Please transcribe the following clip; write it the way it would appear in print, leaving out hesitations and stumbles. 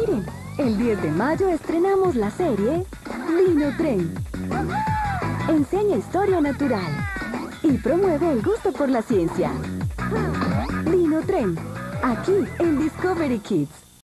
Miren, el 10 de mayo estrenamos la serie Dinotren. Enseña historia natural y promueve el gusto por la ciencia. Dinotren, aquí en Discovery Kids.